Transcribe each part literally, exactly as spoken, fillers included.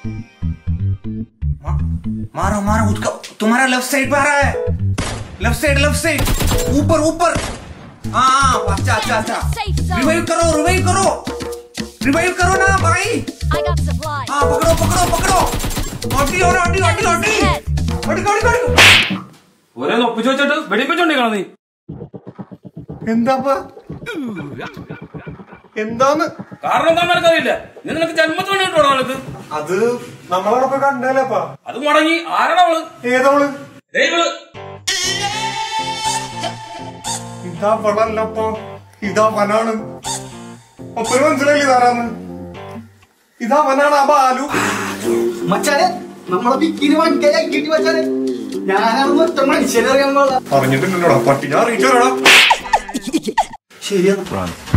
मारो मारो उसका, तुम्हारा लेफ्ट साइड पे आ रहा है, लेफ्ट साइड लेफ्ट साइड, ऊपर ऊपर। हाँ अच्छा अच्छा अच्छा, रिवाइव करो रिवाइव करो रिवाइव करो ना भाई। हाँ पकड़ो पकड़ो पकड़ो, ओटी और ओटी ओटी ओटी ओटी ओटी ओटी। ഒരേ ഒപ്പിച്ചു വെച്ചിട്ട് വെടിപ്പിച്ചോണ്ടിരിക്കണം നീ. എന്താ എന്താന്ന് കാരണം എന്താ നിനക്കറിയില്ല? നീ നിനക്ക് ജന്മത്തിന് വേണ്ടിട്ടോ നിനക്ക്. അത് നമ്മളോടൊക്കെ കണ്ടേലേപ്പാ. അത് മുടങ്ങി. ആരാണ് അവള്? ഏതവള്? ദൈവള്. ഇതാ വളല്ലപ്പോ, ഇതാ വനാണ്. ഒപ്പന മനസ്സിലായില്ലേ ഇതാരാന്ന്? ഇതാ വനാണ്. ആ ബാലു മച്ചാനെ നമ്മളെ ബിക്കിന് വൺകൈ കിട്ടി മച്ചാനെ. ഞാനാണെന്ന് ഒറ്റ മനുഷ്യനറിയാൻ പാടില്ല. പറഞ്ഞിട്ടുണ്ടല്ലോടാ പട്ടി, ഞാൻ റീച്ചോടാ. ശരിയാണ്.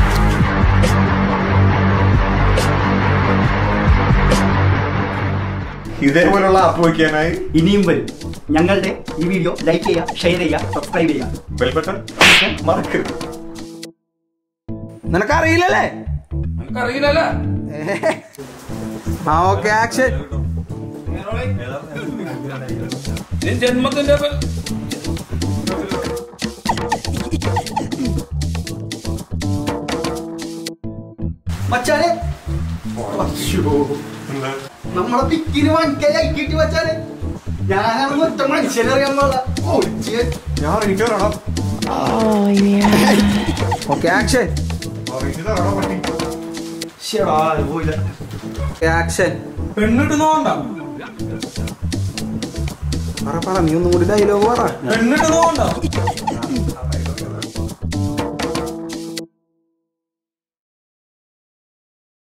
ഇതേപോലുള്ള ആപ്പ് വയ്ക്കാനായി ഇനിയും വരും. ഞങ്ങളുടെ ഈ വീഡിയോ ലൈക്ക് ചെയ്യുക, ഷെയർ ചെയ്യുക, സബ്സ്ക്രൈബ് ചെയ്യുക, ബെൽ ബട്ടൺ മറക്കരുത്. നിനക്കറിയില്ലല്ലേ? നിനക്കറിയില്ലല്ലേ? ആ ഓക്കെ ആക്ഷൻ. നീ ജന്മത്തിന്റെ മച്ചാനെ നമ്മളെ ബിക്കിന് വൺകൈ കിട്ടി മച്ചാനെ. ഞാനാണെന്ന് ഒറ്റ മനുഷ്യനറിയാൻ പാടില്ല. ഞാൻ റീച്ചോടാ. Okay action. പോയില്ല. ആക്ഷൻ. പെണ്ണിട്ട് നോണ്ട. പറ പറ, നീ ഒന്നും കൂടി ഡയലോഗ് പറ. പെണ്ണിട്ട് നോണ്ട.